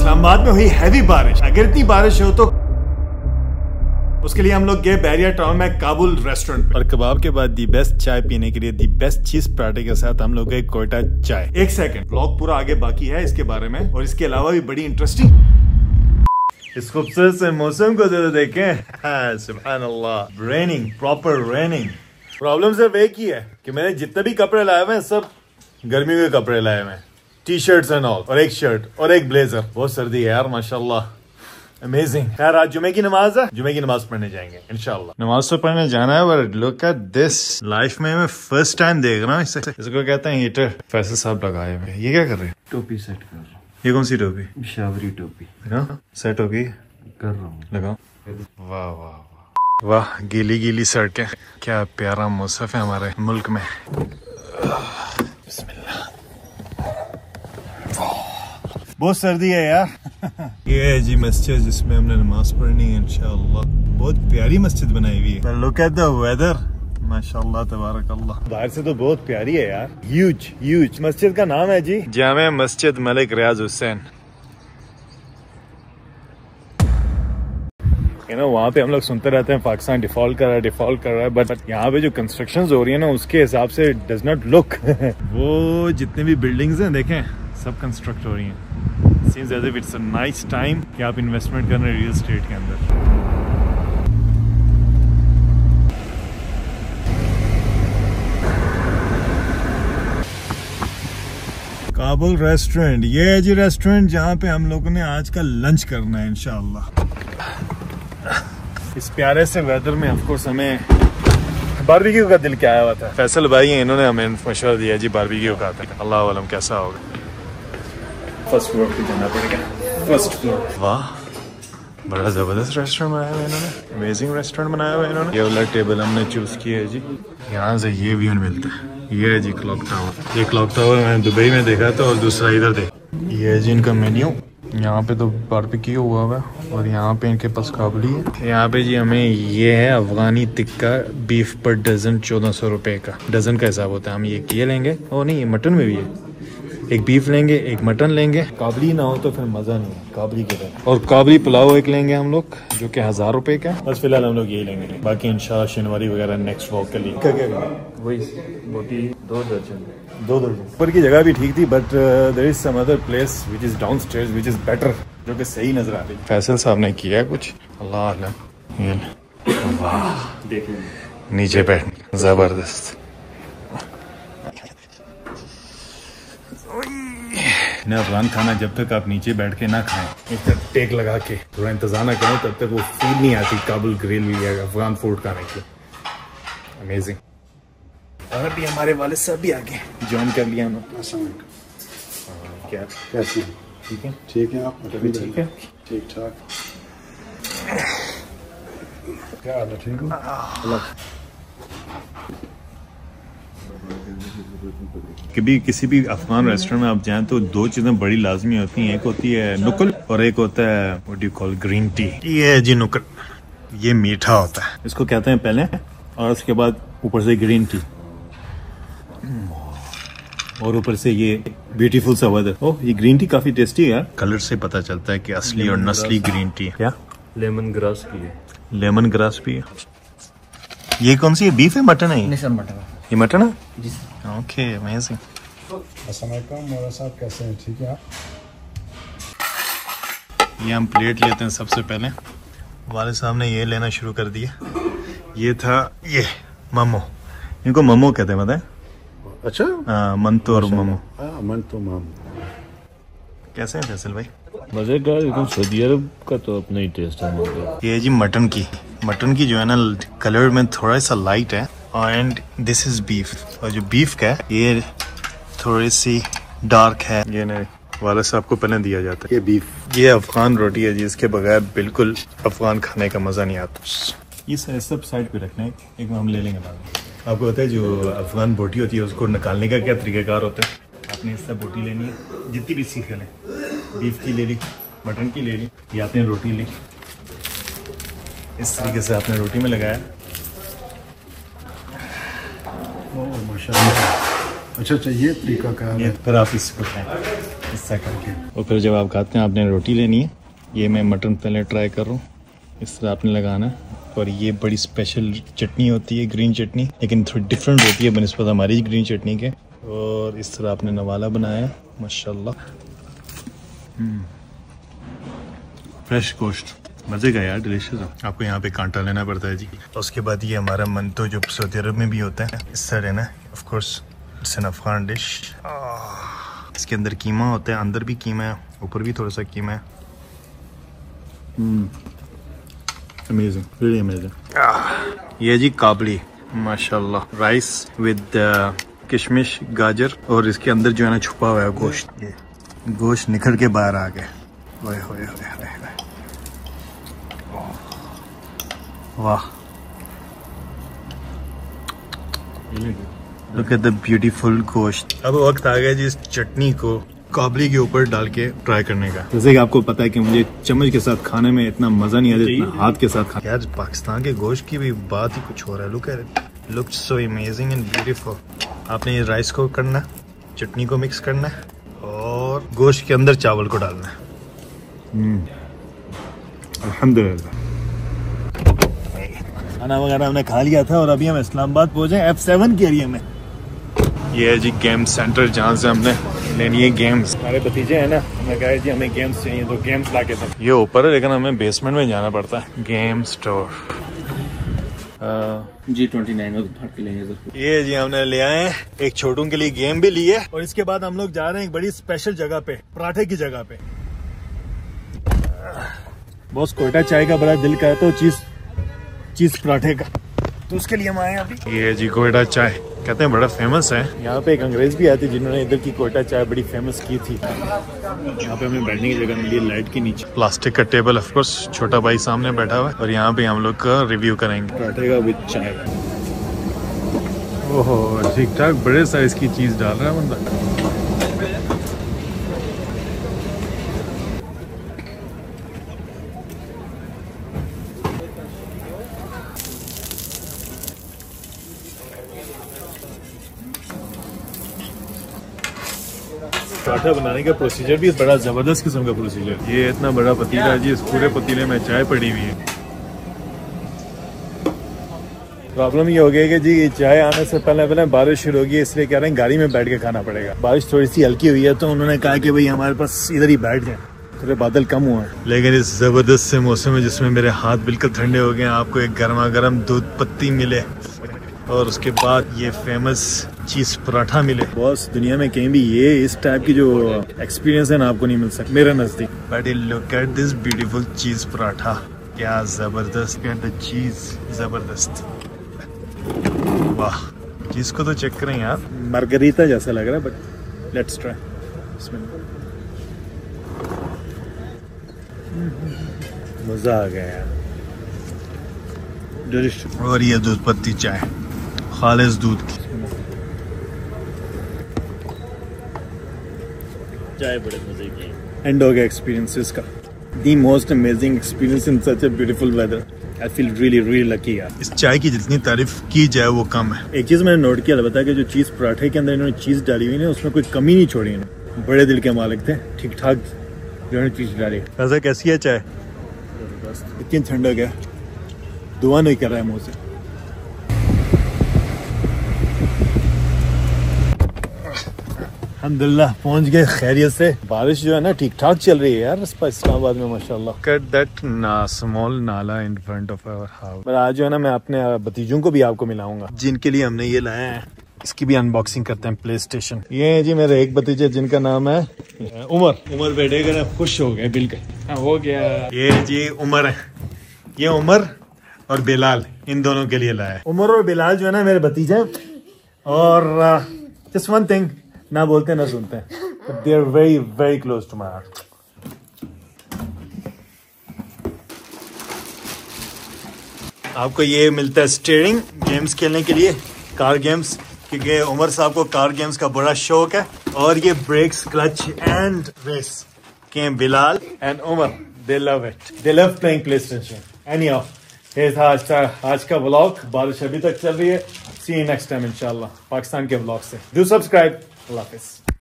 इस्लामाबाद में हुई हैवी बारिश। अगर इतनी बारिश हो तो उसके लिए हम लोग गए बैरियर टाउन में काबुल रेस्टोरेंट पे। और कबाब के बाद दी बेस्ट चाय पीने के लिए दी बेस्ट चीज पराठे के साथ हम लोग गए कोयटा चाय। एक सेकंड, ब्लॉग पूरा आगे बाकी है इसके बारे में, और इसके अलावा भी बड़ी इंटरेस्टिंग। इस खूबसूरत से मौसम को जरा देखें। सुभान अल्लाह, रेनिंग, प्रॉपर रेनिंग। प्रॉब्लम सिर्फ एक ही है कि मैंने जितने भी कपड़े लाए हुए हैं सब गर्मियों के कपड़े लाए हुए हैं, टी शर्ट्स एंड ऑल, और एक शर्ट और एक ब्लेजर। बहुत सर्दी है यार माशाल्लाह, अमेजिंग। खैर आज जुमे की नमाज है, जुमे की नमाज पढ़ने जाएंगे इंशाल्लाह। नमाज तो पढ़ने जाना है, but look at this, life में मैं फर्स्ट टाइम देख रहा हूँ इसे। इसको कहते हैं हीटर। फैसल साहब लगाए हुए, ये क्या कर रहे हैं? टोपी सेट कर रहा हूँ। ये कौन सी टोपी? शावरी टोपी। सेट होगी, कर रहा हूँ। लगाओ। वाह वाह वाह वाह, गीली गीली सड़कें, क्या प्यारा मौसम है हमारे मुल्क में। बहुत सर्दी है यार। ये है जी मस्जिद जिसमें हमने नमाज पढ़नी है इंशाअल्लाह। बहुत प्यारी मस्जिद बनाई हुई है। लुक एट द वेदर, माशाअल्लाह तबारक अल्लाह। बाहर से तो बहुत प्यारी है यार, ह्यूज ह्यूज। मस्जिद का नाम है जी जामे मस्जिद मलिक रियाज हुसैन। वहाँ पे हम लोग सुनते रहते हैं पाकिस्तान डिफॉल्ट कर रहा है, बट यहाँ पे जो कंस्ट्रक्शंस हो रही है ना उसके हिसाब से डज नॉट लुक। वो जितने भी बिल्डिंग्स हैं देखें सब कंस्ट्रक्ट हो रही हैं। Seems as if it's a nice time कि आप इन्वेस्टमेंट कर रहे हैं रियल एस्टेट के अंदर। काबुल रेस्टोरेंट, ये है जी रेस्टोरेंट जहाँ पे हम लोगों ने आज का लंच करना है इंशाअल्लाह। इस प्यारे से वेदर में ऑफ कोर्स हमें बारबेक्यू का दिल क्या आया हुआ था। फैसल भाई हैं, इन्होंने हमें मशवरा दिया जी बारबेक्यू का। अल्लाह आलम कैसा होगा। फर्स्ट फ्लोर पे जाना पड़ेगा, फर्स्ट फ्लोर। वाह, बड़ा जबरदस्त रेस्टोरेंट बनाया हुआ इन्होंने, अमेजिंग रेस्टोरेंट बनाया हुआ इन्होंने। ये वाला टेबल हमने चूज किया है जी, यहाँ से ये व्यू मिलता है। ये है जी क्लॉक टावर। ये क्लॉक टावर मैंने दुबई में देखा था, और दूसरा इधर देखा। ये है जी इनका मेन्यू। यहाँ पे तो बारबेक्यू हुआ हुआ है, और यहाँ पे इनके पास काबुली है। यहाँ पे जी हमें ये है Afghani tikka beef per dozen 1400 रुपए का डजन का हिसाब होता है। हम ये लेंगे, और नहीं ये मटन में भी है, एक बीफ लेंगे एक मटन लेंगे। काबली ना हो तो फिर मजा नहीं है काबली के लिए। और काबली पुलाव एक लेंगे हम लोग जो कि 1000 रुपए का। बस फिलहाल हम लोग यही लेंगे, बाकी इंशाल्लाह शनिवारी वगैरह नेक्स्ट वॉक के लिए क्या वही बोटी 2 दर्जन। ऊपर की जगह भी ठीक थी, but there is some other place which is downstairs which is better, जो कि सही नजर आ रही। फैसल साहब ने किया कुछ, अल्लाह अल्लाह। ये वाह, देख नीचे बैठ, जबरदस्त। अफगान खाना जब तक आप नीचे बैठ के ना खाएं, एक तक टेक लगा के थोड़ा इंतजार ना करें, तब तक वो फूड नहीं आती काबुल ग्रिल या अफगान फूड खाने की। अमेजिंग। और भी हमारे वाले साहब भी आगे ज्वाइन कर लिया उन्होंने। क्या कैसी ठीक है? ठीक है, आप भी ठीक है? ठीक ठाक। क्या हाल है? ठीक हो? कभी किसी भी अफगान रेस्टोरेंट में आप जाएं तो 2 चीजें बड़ी लाजमी होती हैं। एक होती है नुकल, और एक होता है what do you call green tea. ये है जी नुकल, ये मीठा होता है, इसको कहते हैं पहले, और उसके बाद ऊपर से ग्रीन टी, और ऊपर से ये ब्यूटीफुल सा वेदर। ओह, ये ग्रीन टी काफी टेस्टी है। कलर से पता चलता है कि असली और नस्ली ग्रीन टी। क्या लेमन ग्रास की है? लेमन ग्रास भी है। ये कौन सी है, बीफ है मटन है? नहीं सर, मटन है। ये मटन है जी। Okay, amazing. अस्सलाम वालेकुम मौला साहब, कैसे हैं? ठीक है आप? ये हम प्लेट लेते हैं सबसे पहले। वाले साहब ने ये लेना शुरू कर दिया। ये था ये ममो, इनको ममो कहते हैं, बताए? अच्छा, हाँ, मंतु और ममो। मंतु मामो। कैसे हैं फैसल भाई? मजेदार, लेकिन सऊदी अरब का तो अपना ही टेस्ट है। ये जी मटन की जो है ना कलर में थोड़ा सा लाइट है, एंड दिस इज बीफ। और जो बीफ का है ये थोड़ी सी डार्क है। ये नहीं वाला साहब को पहले दिया जाता है ये बीफ। ये अफगान रोटी है जी, इसके बगैर बिल्कुल अफगान खाने का मजा नहीं आता। ये सब साइड पे रखना है, एक हम ले लेंगे बाद में। आपको पता है जो अफगान बोटी होती है उसको निकालने का क्या तरीकाकार होता है? आपने इससे बोटी लेनी है, जितनी भी सीख लें, बीफ की ले ली, मटन की ले ली, या आपने रोटी ली, इस तरीके से आपने रोटी में लगाया। ओह माशाल्लाह, अच्छा ये तरीका कार है। फिर आप इसको खाएं, हिस्सा करके। और फिर जब आप खाते हैं आपने रोटी लेनी है। ये मैं मटन पहले ट्राई कर रहा हूँ, इस तरह आपने लगाना है। और ये बड़ी स्पेशल चटनी होती है, ग्रीन चटनी, लेकिन थोड़ी डिफरेंट होती है बनिस्बत हमारी ग्रीन चटनी के। और इस तरह आपने नवाला बनाया है माशाल्लाह। फ्रेश गोश्त, मज़े का यार, डिलीशियस है। आपको यहाँ पे कांटा लेना पड़ता है जी। और उसके बाद ये हमारा मंतो जो सऊदी अरब में भी होता है, इस तरह लेना है। Of course it's an Afghan dish. इसके अंदर कीमा होता है, अंदर भी कीमा है, ऊपर भी थोड़ा सा कीमा है। Amazing, really amazing. ये जी काबली माशाल्लाह, राइस विद किशमिश, गाजर, और इसके अंदर जो है ना छुपा हुआ है गोश्त। ये गोश्त निकल के बाहर आ गया। ओए होए होए होए, वाह, लुक एट द ब्यूटीफुल गोश्त। अब वक्त आ गया जी इस चटनी को काबली के ऊपर डाल के ट्राई करने का। जैसे कि आपको पता है कि मुझे चम्मच के साथ खाने में इतना मजा नहीं आता जितना हाथ के साथ खाने। यार पाकिस्तान के गोश्त की भी बात ही कुछ हो रहा है। Look at it, looks so amazing and beautiful. आपने ये राइस को करना है, चटनी को मिक्स करना है और गोश्त के अंदर चावल को डालना है। अल्हम्दुलिल्लाह, खाना वगैरह हमने खा लिया था और अभी हम इस्लामाबाद पहुंचे F7 के एरिया में। ये है जी गेम सेंटर, जहाँ से हमने लेनी है गेम्स। हमारे भतीजे हैं ना, हमने कहा जी हमें गेम्स चाहिए तो गेम्स ला के दो। ये ऊपर है लेकिन हमें बेसमेंट में जाना पड़ता है। गेम स्टोर G29 ये जी हमने ले आए हैं। एक छोटू के लिए गेम भी ली है और इसके बाद हम लोग जा रहे हैं एक बड़ी स्पेशल जगह पे, पराठे की जगह पे। बॉस कोयटा चाय का बड़ा दिल का है तो चीज पराठे का, तो उसके लिए हम आए हैं अभी। ये जी कोयटा चाय, कहते हैं बड़ा फेमस है। यहाँ पे एक अंग्रेज भी आए थे जिन्होंने इधर की कोयटा चाय बड़ी फेमस की थी। यहाँ पे हमें बैठने की जगह मिली लाइट के नीचे। प्लास्टिक का टेबल, ऑफ कोर्स छोटा भाई सामने बैठा हुआ है और यहाँ पे हम लोग का रिव्यू करेंगे पराठे का विद चाय। ओहो, ठीक ठाक बड़े साइज की चीज डाल रहा है बंदा। पराठा बनाने का प्रोसीजर भी बड़ा जबरदस्त किस्म का प्रोसीजर। ये इतना बड़ा पतीला है जी, इस पूरे पतीले में चाय पड़ी हुई है। प्रॉब्लम ये हो गई कि जी चाय आने से पहले बारिश शुरू होगी, इसलिए कह रहे हैं गाड़ी में बैठ के खाना पड़ेगा। बारिश थोड़ी सी हल्की हुई है तो उन्होंने कहा कि भाई हमारे पास इधर ही बैठ जाए, थोड़े बादल कम हुए हैं। लेकिन इस जबरदस्त से मौसम में जिसमें मेरे हाथ बिल्कुल ठंडे हो गए, आपको एक गर्मा गर्म दूध पत्ती मिले और उसके बाद ये फेमस चीज पराठा मिले। बॉस दुनिया में कहीं भी ये इस टाइप की जो एक्सपीरियंस है ना आपको नहीं मिल सकता मेरा नजदीक। But look at this beautiful cheese paratha, क्या जबरदस्त, क्या द चीज जबरदस्त, वाह। चीज को तो चेक करें यार, मार्गरीटा जैसा लग रहा है, बट लेट्स ट्राई। मजा आ गया यार, डिलीशियस। और ये दूध पत्ती चाय, खालिस दूध की चाय, बड़े मजे की। एंड हो गया एक्सपीरियंसेस का। The most amazing experience in such a beautiful weather. I feel really really lucky यार। इस चाय की जितनी तारीफ की जाए वो कम है। एक चीज मैंने नोट किया, बता कि जो चीज पराठे के अंदर इन्होंने चीज डाली हुई है उसमें कोई कमी नहीं छोड़ी इन्होंने। बड़े दिल के मालिक थे, ठीक ठाक जो चीज डाली। ऐसा कैसी है चाय? इतनी ठंडक है, दुआ नहीं कर रहा है मुंह से। अल्हम्दुलिल्लाह पहुंच गए खैरियत से। बारिश जो है ना ठीक ठाक चल रही है यार इस्लामाबाद में माशाल्लाह। Cut that small nala in front of our house. पर आज जो है ना मैं अपने भतीजों को भी आपको मिलाऊंगा जिनके लिए हमने ये लाया है। इसकी भी अनबॉक्सिंग करते हैं। PlayStation. ये है जी मेरे एक भतीजे जिनका नाम है उमर बैठेगा, खुश हो गए बिल्कुल, हो गया। ये जी उमर है, ये उमर और बिलाल, इन दोनों के लिए लाया है। उमर और बिलाल जो है ना मेरे भतीजे, और जस्ट वन थिंग, ना बोलते ना सुनते हैं, but they are very very close to my heart. आपको ये मिलता है स्टीयरिंग गेम्स खेलने के लिए, कार गेम्स, क्योंकि उमर साहब को कार गेम्स का बड़ा शौक है। और ये ब्रेक्स, क्लच एंड रेस के Bilal and Umar, they love it, they love playing PlayStation. Anyhow, ये था आज का व्लॉग। बारिश अभी तक चल रही है। सी यू नेक्स्ट टाइम इंशाल्लाह पाकिस्तान के व्लॉग से। Do subscribe. अल्लाह हाफिज़।